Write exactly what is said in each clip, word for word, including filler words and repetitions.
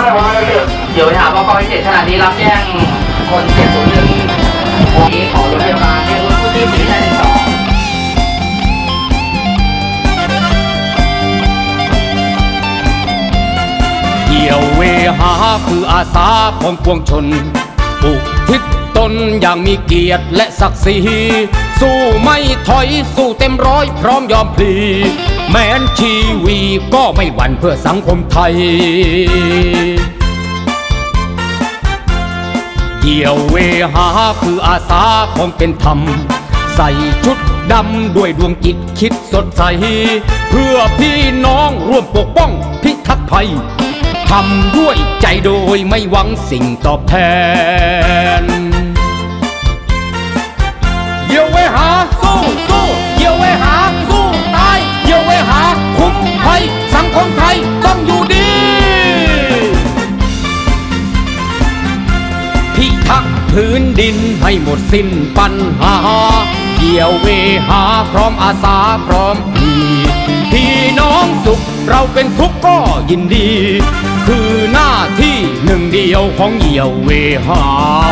เดี๋ยวไปหาบก.พิเศษขณะนี้รับแจ้งคนเจ็บศูนย์หนึ่งวันนี้ขอรถพยาบาลเรียกรถกู้ชีพสีวิชัยหนึ่งสองเกี่ยวเวหาคืออาสาของปวงชนอุทิศตนอย่างมีเกียรติและศักดิ์ศรีสู้ไม่ถอยสู้เต็มร้อยพร้อมยอมพลีแม้นชีวีก็ไม่หวั่นเพื่อสังคมไทยเกี่ยวเวหาคืออาสาของเป็นธรรมใส่ชุดดำด้วยดวงจิตคิดสดใสเพื่อพี่น้องร่วมปกป้องพิทักษ์ภัยทำด้วยใจโดยไม่หวังสิ่งตอบแทนเยี่ยวไว้หาสู้สู้เยี่ยวไว้หาสู้ตายเยี่ยวไว้หาคุ้มภัยสังคมไทยต้องอยู่ดีพิทักษ์พื้นดินให้หมดสิ้นปัญหาเยี่ยวเวหาพร้อมอาสาพร้อมพีพี่น้องสุขเราเป็นทุกข์ก็ยินดีคือหน้าที่หนึ่งเดียวของเยี่ยวเวหา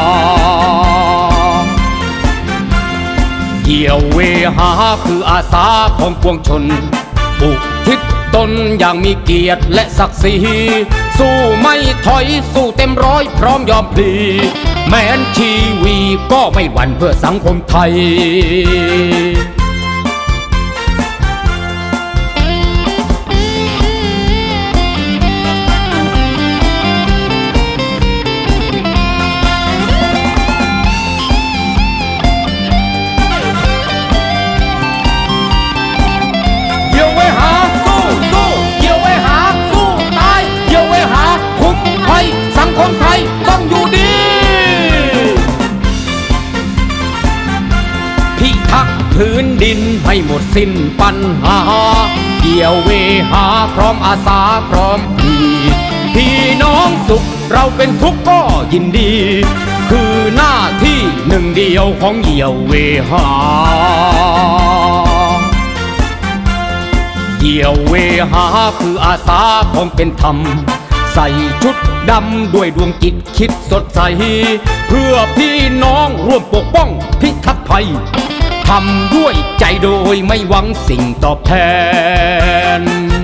เยี่ยวเวหาคืออาสาของปวงชนอุทิศตนอย่างมีเกียรติและศักดิ์ศรีสู้ไม่ถอยสู้เต็มร้อยพร้อมยอมพลีแม้นชีวีก็ไม่หวั่นเพื่อสังคมไทยสังคมไทยต้องอยู่ดีพิทักษ์พื้นดินให้หมดสิ้นปัญหาเกี่ยวเวหาพร้อมอาสาพร้อมพีพี่น้องสุขเราเป็นทุกข์ก็ยินดีคือหน้าที่หนึ่งเดียวของเกี่ยวเวหาเกี่ยวเวหาคืออาสาของเป็นธรรมใส่ชุดดำด้วยดวงจิตคิดสดใสเพื่อพี่น้องร่วมปกป้องพิทักษ์ภัยทำด้วยใจโดยไม่หวังสิ่งตอบแทน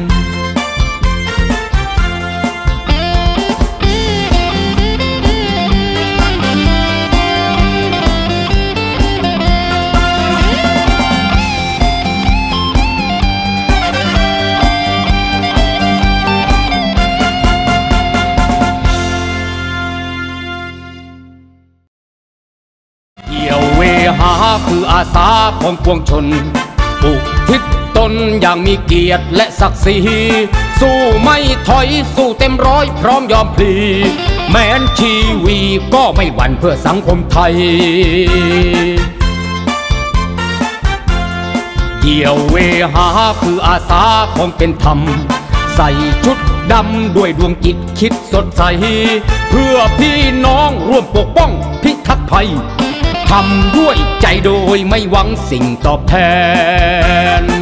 หาคืออาสาของปวงชนอุทิศตนอย่างมีเกียรติและศักดิ์ศรีสู้ไม่ถอยสู้เต็มร้อยพร้อมยอมพลีแม้นชีวีก็ไม่หวั่นเพื่อสังคมไทยเกี่ยวเวหาคืออาสาของเป็นธรรมใส่ชุดดำด้วยดวงจิตคิดสดใสเพื่อพี่น้องร่วมปกป้องพิทักษ์ภัยทำด้วยใจโดยไม่หวังสิ่งตอบแทน